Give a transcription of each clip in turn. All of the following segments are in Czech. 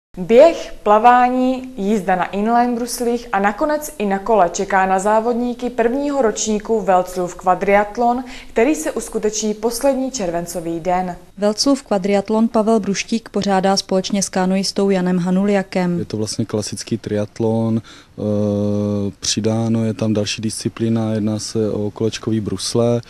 Běh, plavání, jízda na inline bruslích a nakonec i na kole čeká na závodníky prvního ročníku Velclův kvadriatlon, který se uskuteční poslední červencový den. Velclův kvadriatlon Pavel Bruštík pořádá společně s kanoistou Janem Hanuliakem. Je to vlastně klasický triatlon, přidáno je tam další disciplína, jedná se o kolečkový brusle.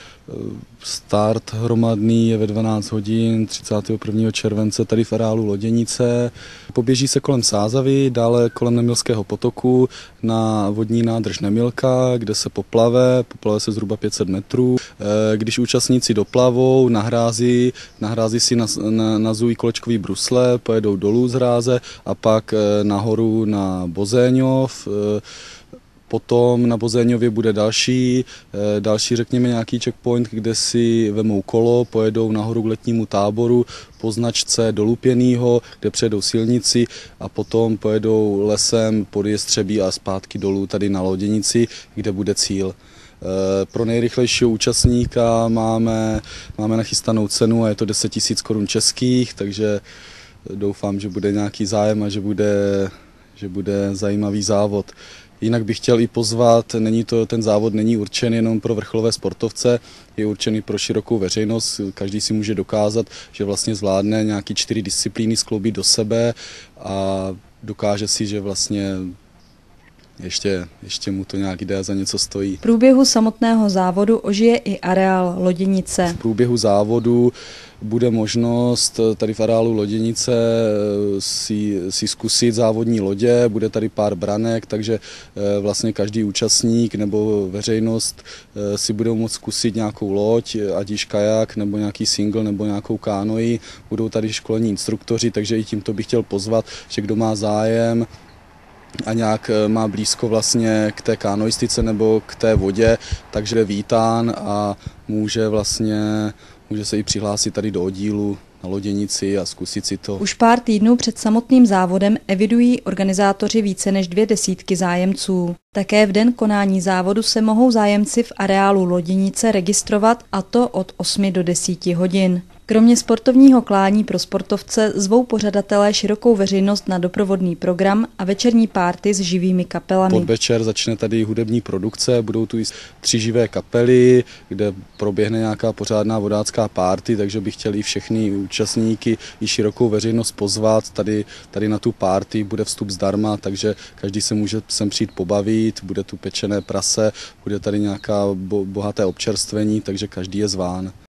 Start hromadný je ve 12 hodin 31. července tady v areálu Loděnice. Poběží se kolem Sázavy, dále kolem Nemilského potoku na vodní nádrž Nemilka, kde se poplave se zhruba 500 metrů. Když účastníci doplavou, nahrází si nazují kolečkový brusle, pojedou dolů z hráze a pak nahoru na Bozéňov. Potom na Bozéňově bude další, řekněme, nějaký checkpoint, kde si vemou kolo, pojedou nahoru k letnímu táboru po značce do Lupěnýho, kde přejedou silnici a potom pojedou lesem pod Jestřebí a zpátky dolů tady na Loděnici, kde bude cíl. Pro nejrychlejšího účastníka máme nachystanou cenu a je to 10 000 korun českých, takže doufám, že bude nějaký zájem a že bude zajímavý závod. Jinak bych chtěl i pozvat, ten závod není určen jenom pro vrcholové sportovce, je určený pro širokou veřejnost, každý si může dokázat, že vlastně zvládne nějaký 4 disciplíny skloubit do sebe a dokáže si, že vlastně ještě mu to nějak jde a za něco stojí. V průběhu samotného závodu ožije i areál Loděnice. V průběhu závodu bude možnost tady v areálu Loděnice si zkusit závodní lodě, bude tady pár branek, takže vlastně každý účastník nebo veřejnost si budou moct zkusit nějakou loď, ať již kajak nebo nějaký single nebo nějakou kánoi. Budou tady školení instruktoři, takže i tímto bych chtěl pozvat, že kdo má zájem a nějak má blízko vlastně k té kanoistice nebo k té vodě, takže je vítán a může se i přihlásit tady do oddílu na Loděnici a zkusit si to. Už pár týdnů před samotným závodem evidují organizátoři více než 200 zájemců. Také v den konání závodu se mohou zájemci v areálu Loděnice registrovat, a to od 8 do 10 hodin. Kromě sportovního klání pro sportovce zvou pořadatelé širokou veřejnost na doprovodný program a večerní párty s živými kapelami. Podvečer začne tady hudební produkce, budou tu i 3 živé kapely, kde proběhne nějaká pořádná vodácká párty, takže bych chtěl i všechny účastníky i širokou veřejnost pozvat tady na tu párty, bude vstup zdarma, takže každý se může sem přijít pobavit, bude tu pečené prase, bude tady nějaká bohaté občerstvení, takže každý je zván.